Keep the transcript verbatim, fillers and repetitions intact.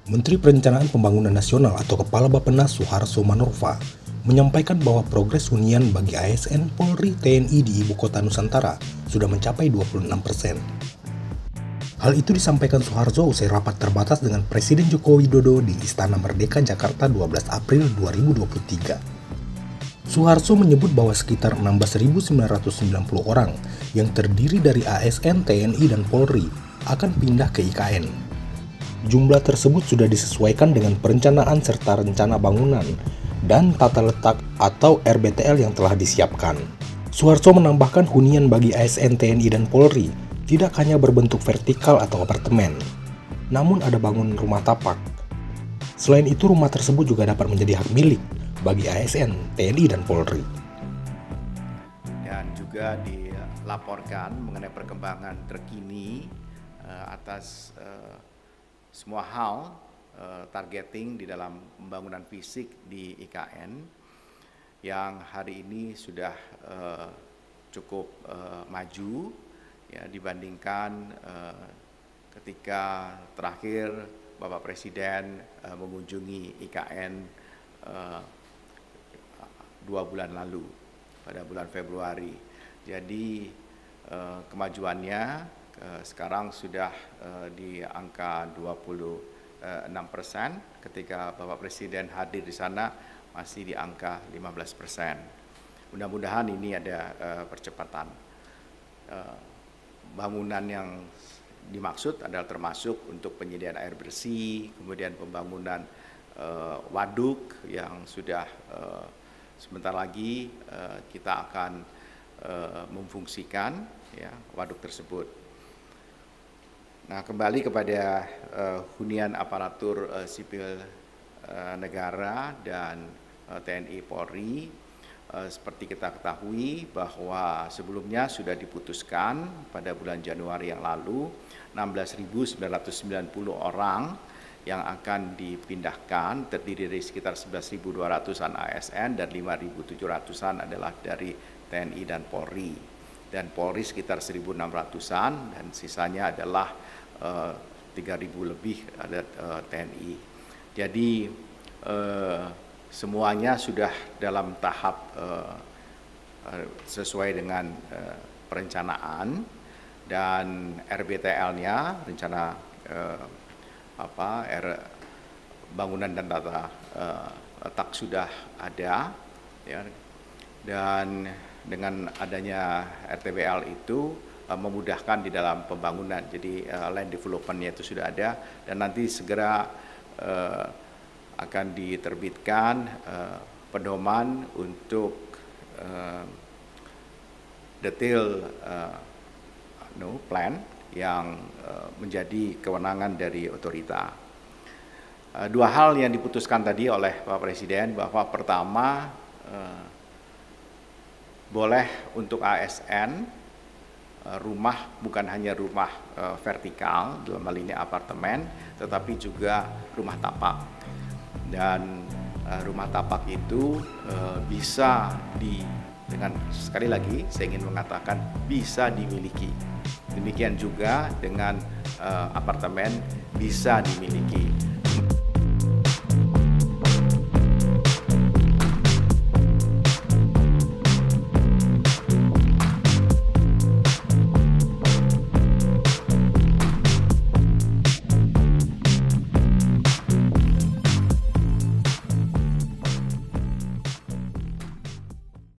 Menteri Perencanaan Pembangunan Nasional atau Kepala Bappenas Suharso Manoarfa menyampaikan bahwa progres hunian bagi A S N, Polri, T N I di Ibu Kota Nusantara sudah mencapai dua puluh enam persen. Hal itu disampaikan Suharso usai rapat terbatas dengan Presiden Joko Widodo di Istana Merdeka Jakarta dua belas April dua ribu dua puluh tiga. Suharso menyebut bahwa sekitar enam belas ribu sembilan ratus sembilan puluh orang yang terdiri dari A S N, T N I, dan Polri akan pindah ke I K N. Jumlah tersebut sudah disesuaikan dengan perencanaan serta rencana bangunan dan tata letak atau R B T L yang telah disiapkan. Suharso menambahkan hunian bagi A S N, T N I, dan Polri tidak hanya berbentuk vertikal atau apartemen, namun ada bangunan rumah tapak. Selain itu, rumah tersebut juga dapat menjadi hak milik bagi A S N, T N I, dan Polri. Dan juga dilaporkan mengenai perkembangan terkini uh, atas uh, semua hal uh, targeting di dalam pembangunan fisik di I K N yang hari ini sudah uh, cukup uh, maju ya dibandingkan uh, ketika terakhir Bapak Presiden uh, mengunjungi I K N uh, dua bulan lalu pada bulan Februari. Jadi uh, kemajuannya Uh, sekarang sudah uh, di angka dua puluh enam persen, ketika Bapak Presiden hadir di sana masih di angka lima belas persen. Mudah-mudahan ini ada uh, percepatan. Uh, bangunan yang dimaksud adalah termasuk untuk penyediaan air bersih, kemudian pembangunan uh, waduk yang sudah uh, sebentar lagi uh, kita akan uh, memfungsikan ya, waduk tersebut. Nah, kembali kepada uh, hunian aparatur uh, sipil uh, negara dan uh, T N I Polri, uh, seperti kita ketahui bahwa sebelumnya sudah diputuskan pada bulan Januari yang lalu enam belas ribu sembilan ratus sembilan puluh orang yang akan dipindahkan, terdiri dari sekitar sebelas ribu dua ratusan A S N dan lima ribu tujuh ratusan adalah dari T N I dan Polri. Dan Polri sekitar seribu enam ratusan dan sisanya adalah Uh, tiga ribu lebih ada uh, T N I. Jadi uh, semuanya sudah dalam tahap uh, uh, sesuai dengan uh, perencanaan dan R B T L-nya, rencana uh, apa R, bangunan dan tata uh, letak sudah ada ya, dan dengan adanya R T B L itu memudahkan di dalam pembangunan. Jadi uh, land development-nya itu sudah ada dan nanti segera uh, akan diterbitkan uh, pedoman untuk uh, detail uh, no, plan yang uh, menjadi kewenangan dari otorita. Uh, dua hal yang diputuskan tadi oleh Pak Presiden bahwa pertama uh, boleh untuk A S N rumah bukan hanya rumah uh, vertikal dalam hal ini apartemen, tetapi juga rumah tapak. Dan uh, rumah tapak itu uh, bisa di dengan sekali lagi saya ingin mengatakan bisa dimiliki. Demikian juga dengan uh, apartemen bisa dimiliki.